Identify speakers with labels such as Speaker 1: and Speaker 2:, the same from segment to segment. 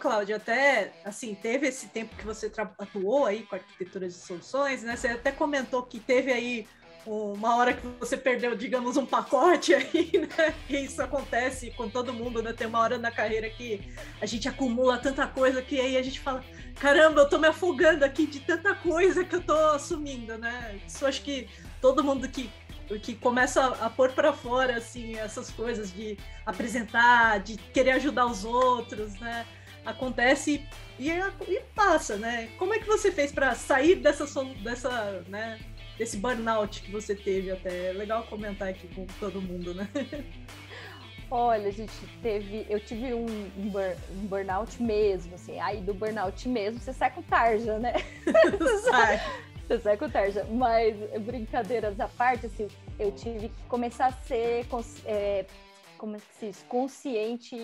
Speaker 1: Cláudia, até, assim, teve esse tempo que você atuou aí com arquitetura de soluções, né? Você até comentou que teve aí uma hora que você perdeu, digamos, um pacote aí, né? Que isso acontece com todo mundo, né? Tem uma hora na carreira que a gente acumula tanta coisa que aí a gente fala, caramba, eu tô me afogando aqui de tanta coisa que eu tô assumindo, né? Isso acho que todo mundo que começa a pôr para fora, assim, essas coisas de apresentar, de querer ajudar os outros, né? Acontece e passa, né? Como é que você fez para sair dessa, né? Desse burnout que você teve até? É legal comentar aqui com todo mundo, né?
Speaker 2: Olha, eu tive um burnout mesmo, assim. Aí do burnout mesmo, você sai com tarja, né? Você sai com tarja. Mas, brincadeiras à parte, assim, eu tive que começar a ser como se diz, consciente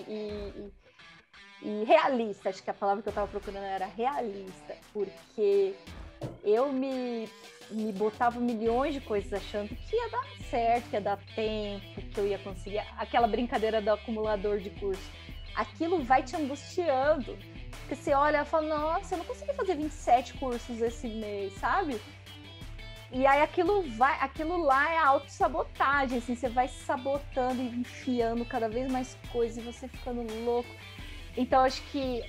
Speaker 2: e realista. Acho que a palavra que eu estava procurando era realista, porque eu me botava milhões de coisas achando que ia dar certo, que ia dar tempo, que eu ia conseguir. Aquela brincadeira do acumulador de curso. Aquilo vai te angustiando. Porque você olha e fala, nossa, eu não consegui fazer 27 cursos esse mês, sabe? E aí aquilo lá é autossabotagem, assim, você vai se sabotando e enfiando cada vez mais coisas e você ficando louco. Então, acho que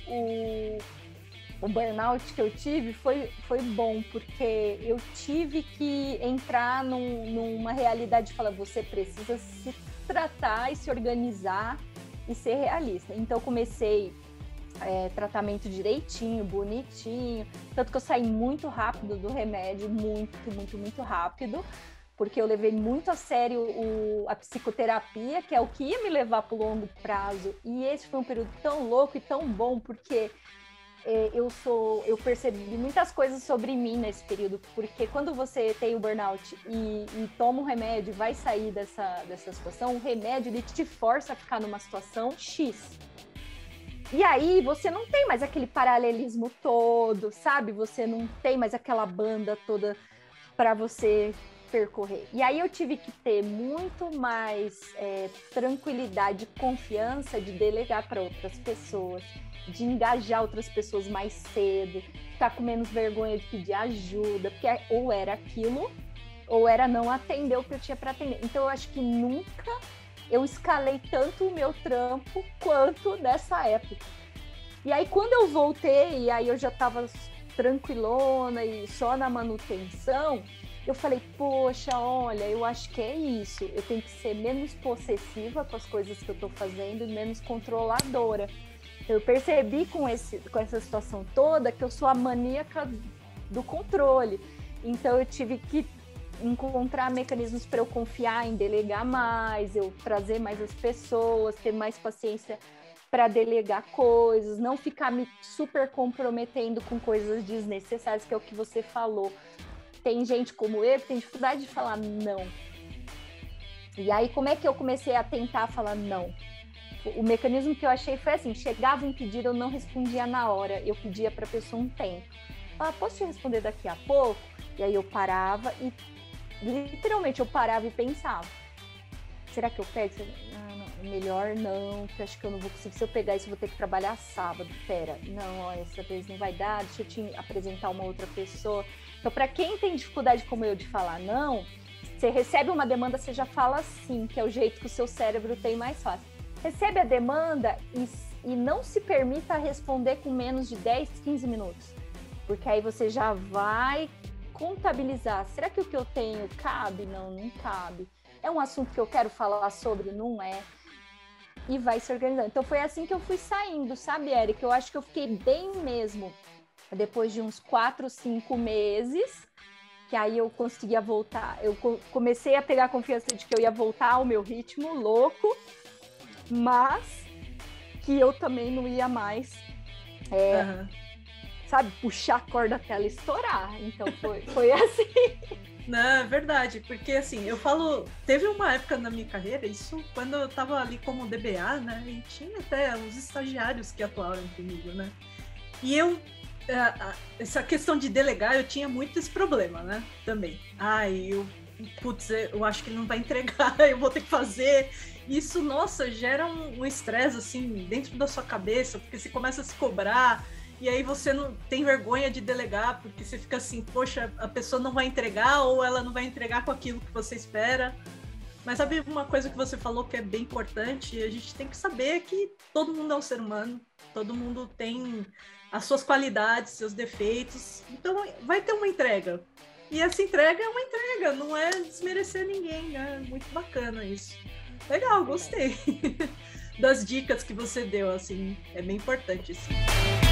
Speaker 2: o burnout que eu tive foi bom, porque eu tive que entrar numa realidade de falar, você precisa se tratar e se organizar e ser realista. Então, eu comecei tratamento direitinho, bonitinho, tanto que eu saí muito rápido do remédio, muito rápido, porque eu levei muito a sério a psicoterapia, que é o que ia me levar para o longo prazo, e esse foi um período tão louco e tão bom, porque eu percebi muitas coisas sobre mim nesse período, porque quando você tem o burnout e toma um remédio e vai sair dessa situação, o remédio ele te força a ficar numa situação X. E aí você não tem mais aquele paralelismo todo, sabe? Você não tem mais aquela banda toda para você percorrer. E aí eu tive que ter muito mais tranquilidade, confiança de delegar para outras pessoas, de engajar outras pessoas mais cedo, ficar com menos vergonha de pedir ajuda, porque ou era aquilo, ou era não atender o que eu tinha para atender. Então eu acho que nunca eu escalei tanto o meu trampo quanto nessa época. E aí, quando eu voltei, e aí eu já estava tranquilona e só na manutenção, eu falei, poxa, olha, eu acho que é isso. Eu tenho que ser menos possessiva com as coisas que eu estou fazendo e menos controladora. Eu percebi com essa situação toda que eu sou a maníaca do controle. Então, eu tive que encontrar mecanismos para eu confiar em delegar mais, eu trazer mais as pessoas, ter mais paciência para delegar coisas, não ficar me super comprometendo com coisas desnecessárias, que é o que você falou. Tem gente como eu que tem dificuldade de falar não. E aí, como é que eu comecei a tentar falar não? O mecanismo que eu achei foi assim, chegava um pedido, eu não respondia na hora, eu pedia para a pessoa um tempo. Posso te responder daqui a pouco? E aí eu parava e literalmente eu parava e pensava, será que eu pego? Não, melhor não, porque acho que eu não vou conseguir, se eu pegar isso eu vou ter que trabalhar sábado, não, essa vez não vai dar, deixa eu te apresentar uma outra pessoa. Então, para quem tem dificuldade como eu de falar não, você recebe uma demanda, você já fala sim, que é o jeito que o seu cérebro tem mais fácil. Recebe a demanda e não se permita responder com menos de 10, 15 minutos, porque aí você já vai contabilizar, será que o que eu tenho cabe? Não cabe. É um assunto que eu quero falar sobre? Não é. E vai se organizando. Então foi assim que eu fui saindo, sabe, Érica? Eu acho que eu fiquei bem mesmo depois de uns 4, 5 meses, que aí eu conseguia voltar. Eu comecei a pegar a confiança de que eu ia voltar ao meu ritmo louco, mas que eu também não ia mais sabe, puxar a corda até ela estourar. Então foi assim.
Speaker 1: Não, é verdade, porque assim, eu falo, teve uma época na minha carreira, isso quando eu tava ali como DBA, né, e tinha até uns estagiários que atuaram comigo, né, e essa questão de delegar, eu tinha muito esse problema, né, também. putz, eu acho que ele não vai entregar, eu vou ter que fazer. Isso, nossa, gera um estresse, assim, dentro da sua cabeça, porque você começa a se cobrar, e aí você não tem vergonha de delegar, porque você fica assim, poxa, a pessoa não vai entregar, ou ela não vai entregar com aquilo que você espera. Mas sabe uma coisa que você falou que é bem importante? A gente tem que saber que todo mundo é um ser humano, todo mundo tem as suas qualidades, seus defeitos, então vai ter uma entrega. E essa entrega é uma entrega, não é desmerecer ninguém, né? Muito bacana isso. Legal, gostei das dicas que você deu, assim, é bem importante isso.